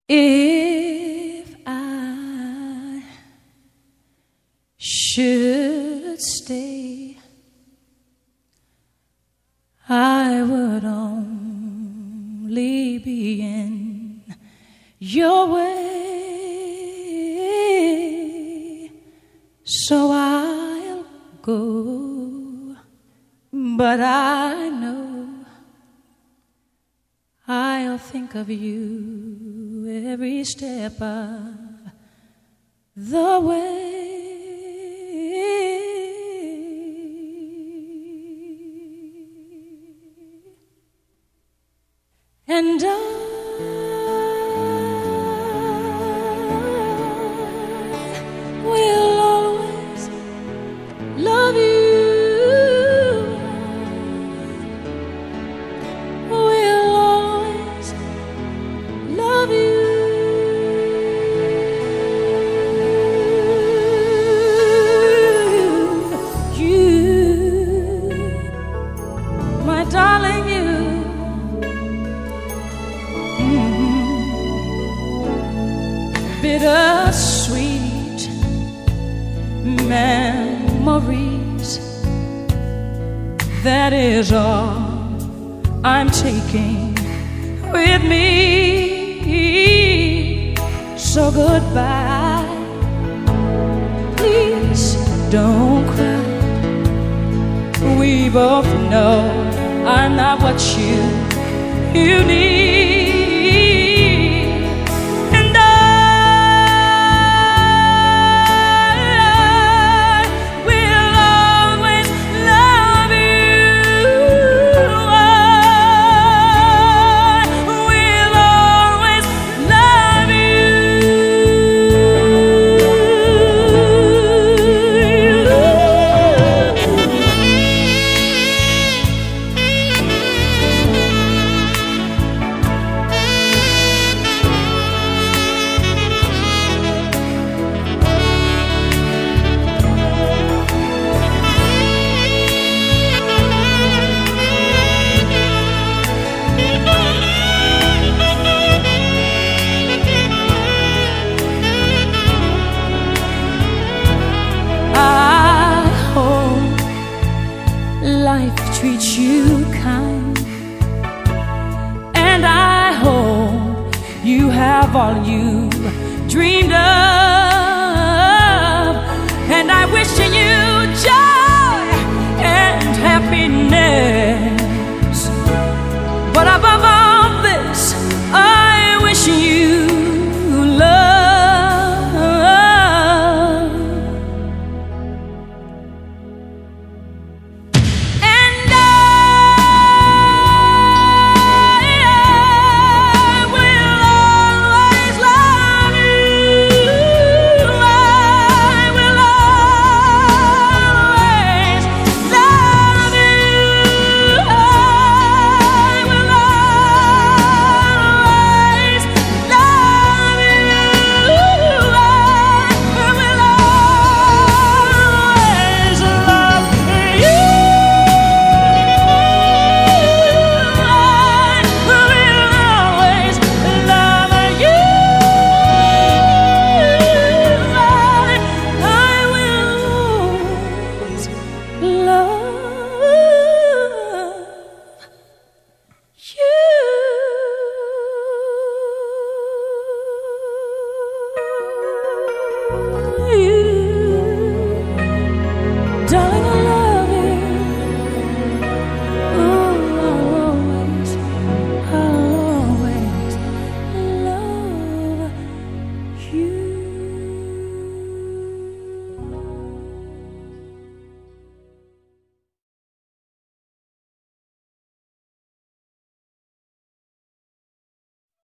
If I should stay, I would only be in your way, so I'll go, but I know I'll think of you every step of the way. And I will always love you. Will always love you. You, my darling, you. Bittersweet memories, that is all I'm taking with me. So goodbye, please don't cry. We both know I'm not what you need. Life treats you kind, and I hope you have all you dreamed of.